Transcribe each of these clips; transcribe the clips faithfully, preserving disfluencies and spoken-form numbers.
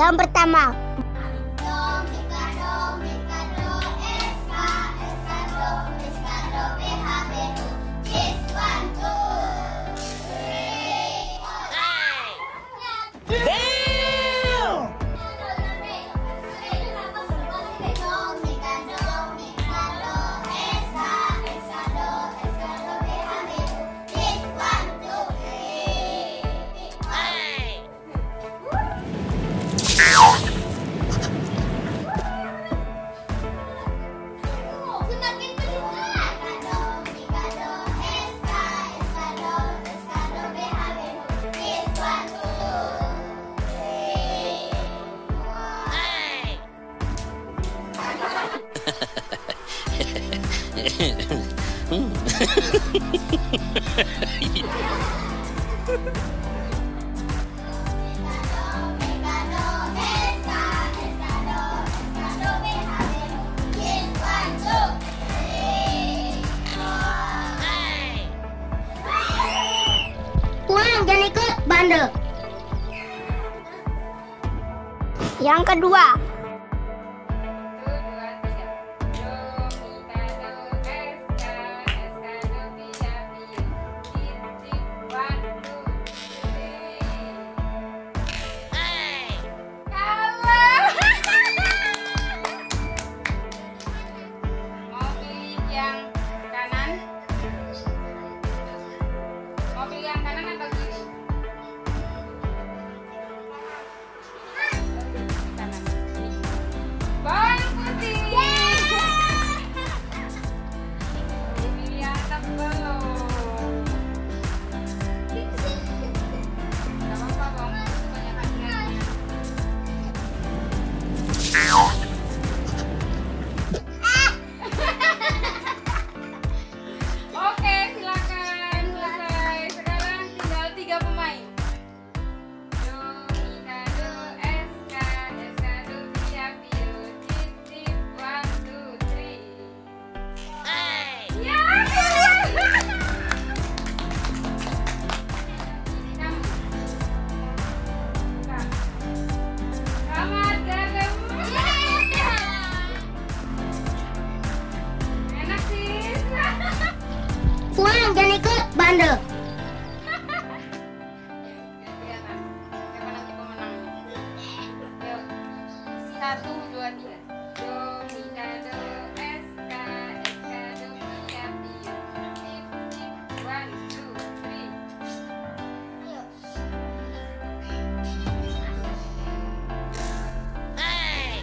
Yang pertama. Pulang, jangan ikut bandel. Yang kedua. Pulang, jangan ikut bandel. Satu, dua, tiga. Do, mi, ka, do, es, ka, es, ka, do, mi, ya, pi, tip, tip, one, two, three. Ayo. Hey.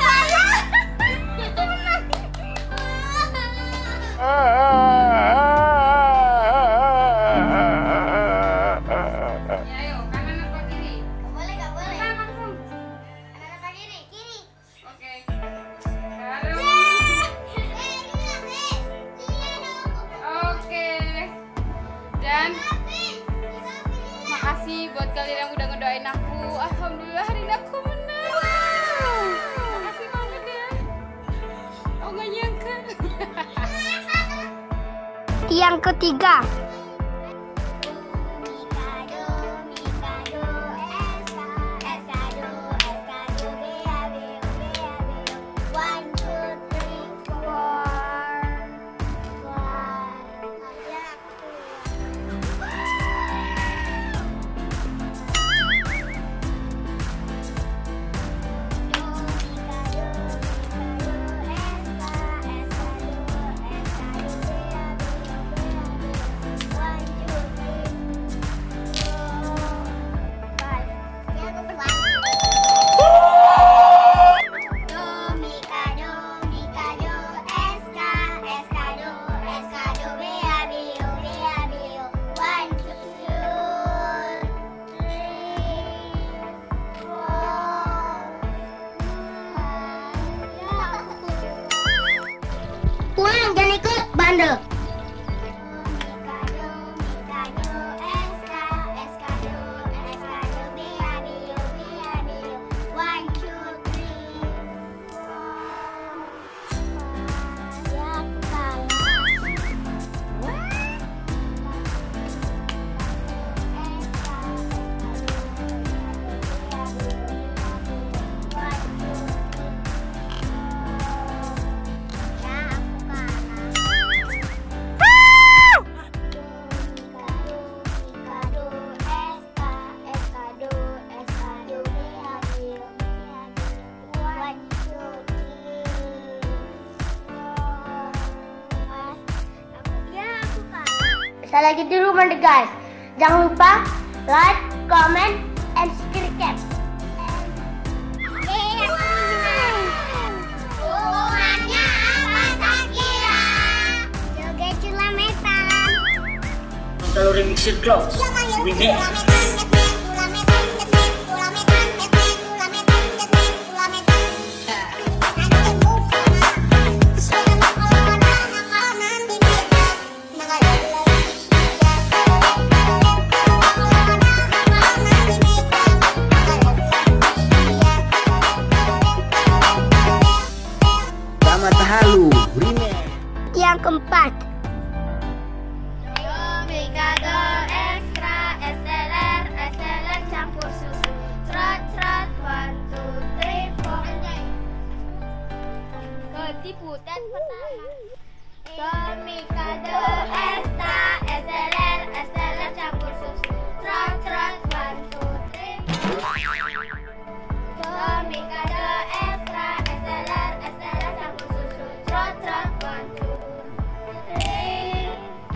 Makasih buat kalian yang udah ngedoain aku. Alhamdulillah hari ini aku menang. Wow. Makasih banget ya. Aku gak nyangka. Yang ketiga. Pulang, jangan ikut bandel. Sekali lagi dulu mana guys. Jangan lupa like, comment, and subscribe. Hubungannya apa Shakira? Joget Culametan. Kalau remixer club, remix. Halu, remix. Yang keempat. Mikado ekstra, es teler, es teler campur susu. Trot trot, one two three four. Ketipu dan pertama. Mikado ekstra, es teler, es teler campur susu. Trot trot, one two three four. Mikado ekstra, es teler, es teler campur susu. Trot trot, one two three.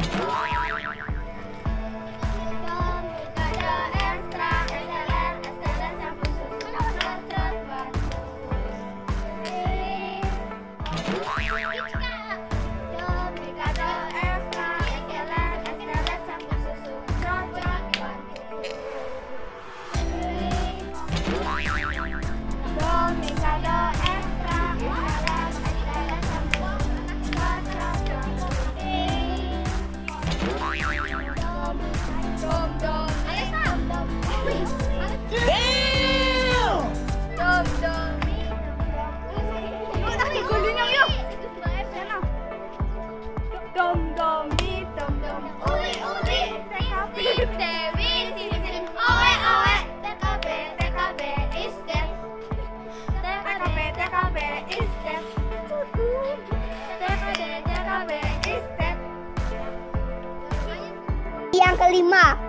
Mikado ekstra, es teler, es teler campur susu. Trot trot, one two three. Mikado ekstra, es teler, es teler campur susu. Trot trot, one two three. Mikado ekstra, es teler, es teler campur susu. Trot trot, one two three. Dom dom, Alesa, dom dom, dom dom. Tarik gulunya yuk. Dom dom mi, dom dom. Uli uli, T K B, Dewi, sini sini. Owe owe, T K B, T K B is dead. T K B, T K B is dead. T K B, T K B is dead. Yang kelima.